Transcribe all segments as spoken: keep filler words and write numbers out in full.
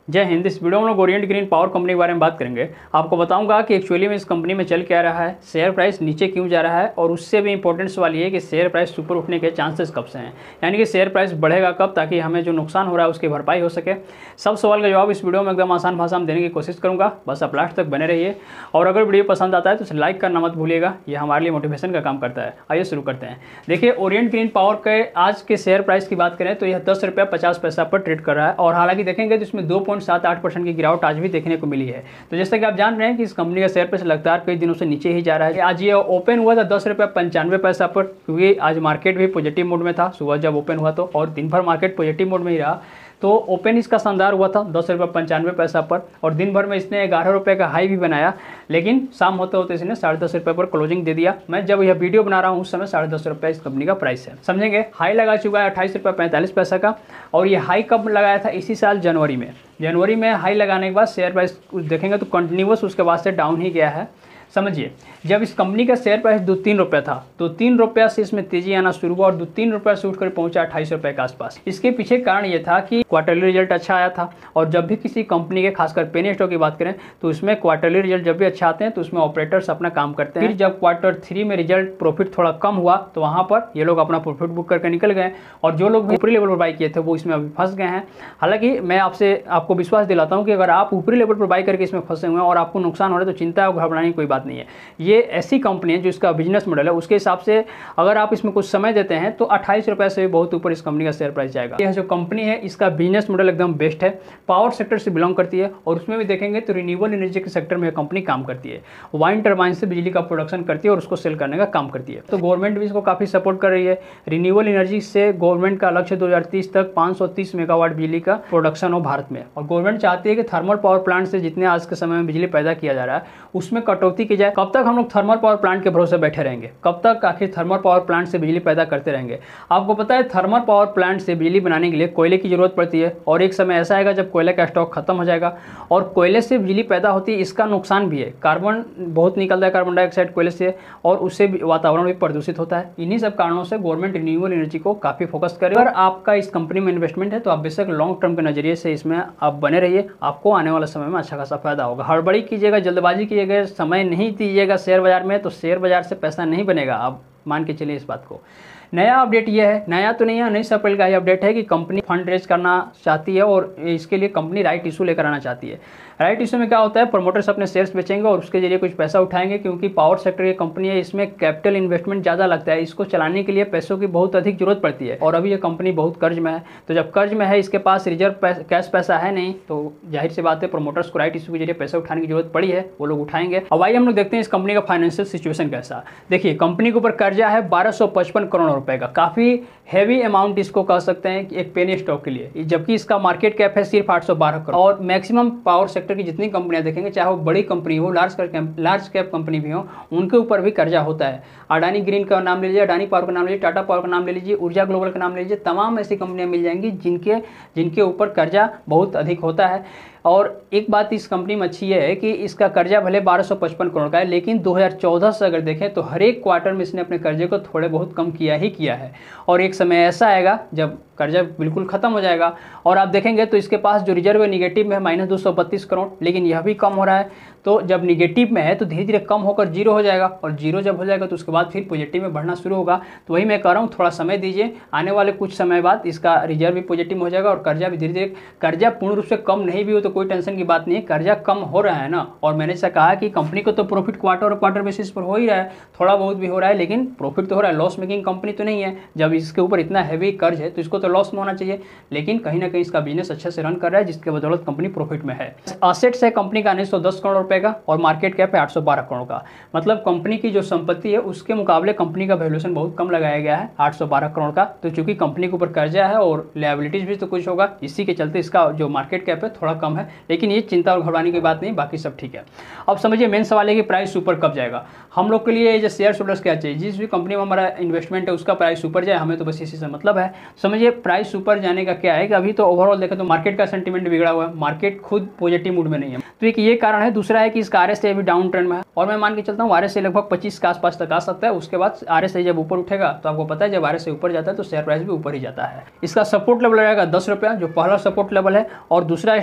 जय हिंद। इस वीडियो में लोग ओरिएंट ग्रीन पावर कंपनी के बारे में बात करेंगे। आपको बताऊंगा कि एक्चुअली में इस कंपनी में चल क्या रहा है, शेयर प्राइस नीचे क्यों जा रहा है, और उससे भी इंपॉर्टेंट सवाल ये है कि शेयर प्राइस ऊपर उठने के चांसेस कब से हैं, यानी कि शेयर प्राइस बढ़ेगा कब, ताकि हमें जो नुकसान हो रहा है उसकी भरपाई हो सके। सब सवाल का जवाब इस वीडियो में एकदम आसान भाषा में देने की कोशिश करूँगा, बस आप लास्ट तक बने रहिए। और अगर वीडियो पसंद आता है तो उसे लाइक करना मत भूलिएगा, ये हमारे लिए मोटिवेशन का काम करता है। आइए शुरू करते हैं। देखिए, ओरिएंट ग्रीन पावर के आज के शेयर प्राइस की बात करें तो यह दस रुपया पचास पैसा पर ट्रेड कर रहा है, और हालांकि देखेंगे तो इसमें दो पॉइंट सात आठ परसेंट की गिरावट आज भी देखने को मिली है। तो जैसे कि आप जान रहे हैं कि इस कंपनी का शेयर प्राइस लगातार कई दिनों से नीचे ही जा रहा है। आज ये ओपन हुआ था दस रुपया पंचानवे पैसा पर, क्योंकि आज मार्केट भी पॉजिटिव मोड में था। सुबह जब ओपन हुआ तो, और दिन भर मार्केट पॉजिटिव मोड में ही रहा, तो ओपन इसका शानदार हुआ था दस रुपये पंचानवे पैसा पर, और दिन भर में इसने ग्यारह रुपये का हाई भी बनाया, लेकिन शाम होते होते इसने साढ़े दस रुपये पर क्लोजिंग दे दिया। मैं जब यह वीडियो बना रहा हूँ उस समय साढ़े दस रुपये इस कंपनी का प्राइस है, समझेंगे। हाई लगा चुका है अट्ठाईस रुपये पैंतालीस पैसा का, और ये हाई कब लगाया था? इसी साल जनवरी में। जनवरी में हाई लगाने के बाद शेयर प्राइस देखेंगे तो कंटिन्यूस उसके बाद से डाउन ही गया है। समझिए, जब इस कंपनी का शेयर प्राइस दो तीन रुपये था तो तीन रुपया से इसमें तेजी आना शुरू हुआ, और दो तीन रुपये से उठकर पहुंचा अट्ठाईस रुपये के आसपास। इसके पीछे कारण ये था कि क्वार्टरली रिजल्ट अच्छा आया था, और जब भी किसी कंपनी के खासकर पेनी स्टॉक की बात करें तो उसमें क्वार्टरली रिजल्ट जब भी अच्छा आते हैं तो उसमें ऑपरेटर्स अपना काम करते हैं। फिर जब क्वार्टर थ्री में रिजल्ट प्रॉफिट थोड़ा कम हुआ तो वहाँ पर ये लोग अपना प्रॉफिट बुक करके निकल गए, और जो लोग ऊपरी लेवल पर बाई किए थे वो इसमें अभी फंस गए हैं। हालांकि मैं आपसे आपको विश्वास दिलाता हूँ कि अगर आप ऊपरी लेवल पर बाई करके इसमें फंसे हुए हैं और आपको नुकसान हो रहा है तो चिंता और घबराने की कोई बात नहीं है। ये ऐसी कंपनी है जो इसका बिजनेस मॉडल है, उसके हिसाब से अगर आप इसमें कुछ समय देते हैं तो अट्ठाईस रुपये से भी बहुत ऊपर इस कंपनी का शेयर प्राइस जाएगा। यह जो कंपनी है इसका बिजनेस मॉडल एकदम बेस्ट है, पावर सेक्टर से बिलोंग करती है, और उसमें भी देखेंगे तो रिन्यूएबल एनर्जी के सेक्टर में कंपनी काम करती है। वाइन टरबाइन से बिजली का प्रोडक्शन करती है और उसको सेल करने का काम करती है। तो गवर्नमेंट भी इसको काफ़ी सपोर्ट कर रही है। रिन्यूएबल एनर्जी से गवर्नमेंट का लक्ष्य दो हज़ार तीस तक पाँच सौ तीस मेगावाट बिजली का प्रोडक्शन हो भारत में, और गवर्नमेंट चाहती है कि थर्मल पावर प्लांट से जितने आज के समय में बिजली पैदा किया जा रहा है उसमें कटौती की जाए। कब तक हम लोग थर्मल पावर प्लांट के भरोसे बैठे रहेंगे? कब तक आखिर थर्मल पावर प्लांट से बिजली पैदा करते रहेंगे? आपको पता है थर्मल पावर प्लांट से बिजली बनाने के लिए कोयले की जरूरत पड़ती है, और एक समय ऐसा आएगा जब कोयले का स्टॉक खत्म हो जाएगा, और कोयले से बिजली पैदा होती है। इसका नुकसान भी है, कार्बन बहुत निकलता है, कार्बन डाइऑक्साइड कोयले से, और उससे वातावरण भी प्रदूषित होता है। इन्हीं सब कारणों से गवर्नमेंट रिन्यूएबल एनर्जी को काफी फोकस करे। अगर आपका इस कंपनी में इन्वेस्टमेंट है तो आप बेशक लॉन्ग टर्म के नजरिए से इसमें आप बने रहिए, आपको आने वाले समय में अच्छा खासा फायदा होगा। हड़बड़ी कीजिएगा, जल्दबाजी कीजिएगा, समय नहीं दीजिएगा शेयर बाजार में तो शेयर बाजार से पैसा नहीं बनेगा। आप मान के चलिए इस बात को। नया अपडेट ये है, नया तो नहीं है, उन्नीस अप्रैल का ये अपडेट है कि कंपनी फंड रेज करना चाहती है, और इसके लिए कंपनी राइट इशू लेकर आना चाहती है। राइट इशू में क्या होता है? प्रमोटर्स अपने शेयर्स बेचेंगे और उसके जरिए कुछ पैसा उठाएंगे, क्योंकि पावर सेक्टर की कंपनी है, इसमें कैपिटल इन्वेस्टमेंट ज़्यादा लगता है, इसको चलाने के लिए पैसों की बहुत अधिक जरूरत पड़ती है, और अभी ये कंपनी बहुत कर्ज में है। तो जब कर्ज में है, इसके पास रिजर्व कैश पैसा है नहीं, तो जाहिर सी बात है प्रमोटर्स को राइट इशू के जरिए पैसा उठाने की जरूरत पड़ी है, वो लोग उठाएंगे। अब आइए हम लोग देखते हैं इस कंपनी का फाइनेंशियल सिचुएशन कैसा। देखिए, कंपनी के ऊपर कर्जा है बारह सौ पचपन करोड़ रुपए का, काफ़ी हैवी अमाउंट इसको कह सकते हैं कि एक पेनी स्टॉक के लिए, जबकि इसका मार्केट कैप है सिर्फ आठ सौ बारह करोड़। और मैक्सिमम पावर सेक्टर की जितनी कंपनियां देखेंगे, चाहे वो बड़ी कंपनी हो, large cap large cap company भी हो, उनके ऊपर भी कर्जा होता है। अडानी ग्रीन का नाम ले लीजिए, अडानी पावर का नाम ले लीजिए, टाटा पावर का नाम ले लीजिए, ऊर्जा ग्लोबल का नाम ले लीजिए, तमाम ऐसी कंपनियां मिल जाएंगी जिनके जिनके ऊपर कर्जा बहुत अधिक होता है। और एक बात इस कंपनी में अच्छी है कि इसका कर्जा भले बारह सौ पचपन करोड़ का है, लेकिन दो हज़ार चौदह से अगर देखें तो हर एक क्वार्टर में इसने अपने कर्जे को थोड़े बहुत कम किया ही किया है, और एक समय ऐसा आएगा जब कर्जा बिल्कुल खत्म हो जाएगा। और आप देखेंगे तो इसके पास जो रिजर्व है निगेटिव में है माइनस दो सौ बत्तीस करोड़, लेकिन यह भी कम हो रहा है। तो जब निगेटिव में है तो धीरे धीरे कम होकर जीरो हो जाएगा, और जीरो जब हो जाएगा तो उसके बाद फिर पॉजिटिव में बढ़ना शुरू होगा। तो वही मैं कह रहा हूँ, थोड़ा समय दीजिए, आने वाले कुछ समय बाद इसका रिजर्व भी पॉजिटिव हो जाएगा, और कर्जा भी धीरे धीरे, कर्जा पूर्ण रूप से कम नहीं भी हो तो कोई टेंशन की बात नहीं है, कर्जा कम हो रहा है ना। और मैंने ऐसा कहा कि कंपनी को तो प्रॉफिट क्वार्टर और क्वार्टर बेसिस पर हो ही रहा है, थोड़ा बहुत भी हो रहा है, लेकिन प्रॉफिट तो हो रहा है। लॉस मेकिंग कंपनी तो नहीं है। जब इसके ऊपर इतना हैवी कर्ज है तो इसको तो लॉस में होना चाहिए, लेकिन कहीं ना कहीं इसका बिजनेस अच्छे से रन कर रहा है, जिसके बदौलत कंपनी प्रॉफिट में है। असेट्स है कंपनी का उन्नीस सौ दस करोड़ रुपए का, और मार्केट कैप है आठ सौ बारह करोड़ का। मतलब कंपनी की जो संपत्ति है उसके मुकाबले कंपनी का वैल्यूएशन बहुत कम लगाया गया है, आठ सौ बारह करोड़ का। तो चूंकि कंपनी के ऊपर कर्जा है और लायबिलिटीज भी तो कुछ होगा, इसी के चलते इसका जो मार्केट कैप है थोड़ा कम है, लेकिन ये चिंता और घबराने की बात नहीं, बाकी सब ठीक है। अब समझिए मेन सवाल है कि प्राइस ऊपर कब जाएगा। हम लोग के लिए जो शेयर होल्डर्स क्या चाहिए, जिस भी कंपनी में हमारा इन्वेस्टमेंट है उसका प्राइस ऊपर जाए, हमें तो बस इसी से मतलब है। समझिए प्राइस ऊपर जाने का क्या है कि अभी तो ओवरऑल देखें तो मार्केट का सेंटीमेंट बिगड़ा हुआ है, मार्केट खुद पॉजिटिव मूड में नहीं है, तो एक ये कारण है। दूसरा है कि इसका आरएसआई अभी डाउन ट्रेंड में है, और मैं मान के चलता हूँ आरएसआई लगभग पच्चीस के आसपास तक आ सकता है। उसके बाद आरएसआई जब ऊपर उठेगा तो आपको पता है जब आरएसआई ऊपर जाता है तो शेयर प्राइस भी ऊपर ही जाता है। इसका सपोर्ट लेवल रहेगा दस रुपया, जो पहला सपोर्ट लेवल है, और दूसरा स्ट्रॉन्ग सपोर्ट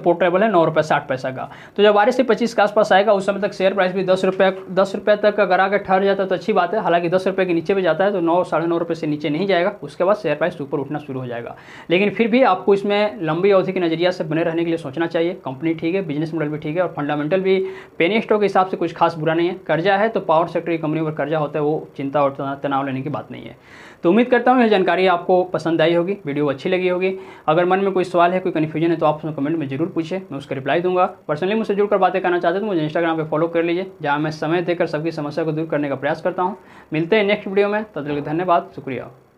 सपोर्टेबल है नौ रुपये साठ पैसा का। तो जब बारह से पच्चीस के आसपास आएगा उस समय तक शेयर प्राइस भी दस रुपये दस रुपये तक अगर आकर ठहर जाता है तो अच्छी बात है। हालांकि दस रुपये के नीचे भी जाता है तो नौ साढ़े नौ रुपये से नीचे नहीं जाएगा, उसके बाद शेयर प्राइस ऊपर उठना शुरू हो जाएगा। लेकिन फिर भी आपको इसमें लंबी अवधि के नजरिया से बने रहने के लिए सोचना चाहिए। कंपनी ठीक है, बिजनेस मॉडल भी ठीक है और फंडामेंटल भी पेनी स्टॉक के हिसाब से कुछ खास बुरा नहीं है। कर्जा है तो पावर सेक्टर की कंपनी पर कर्जा होता है, वो चिंता और तनाव लेने की बात नहीं है। तो उम्मीद करता हूँ यह जानकारी आपको पसंद आई होगी, वीडियो अच्छी लगी होगी। अगर मन में कोई सवाल है, कोई कन्फ्यूजन है तो आप कमेंट में जरूर पूछे, मैं उसका रिप्लाई दूंगा। पर्सनली मुझसे जुड़कर बातें करना चाहते हैं तो मुझे इंस्टाग्राम पे फॉलो कर लीजिए, जहाँ मैं समय देकर सबकी समस्या को दूर करने का प्रयास करता हूँ। मिलते हैं नेक्स्ट वीडियो में, तब तक के लिए धन्यवाद, शुक्रिया।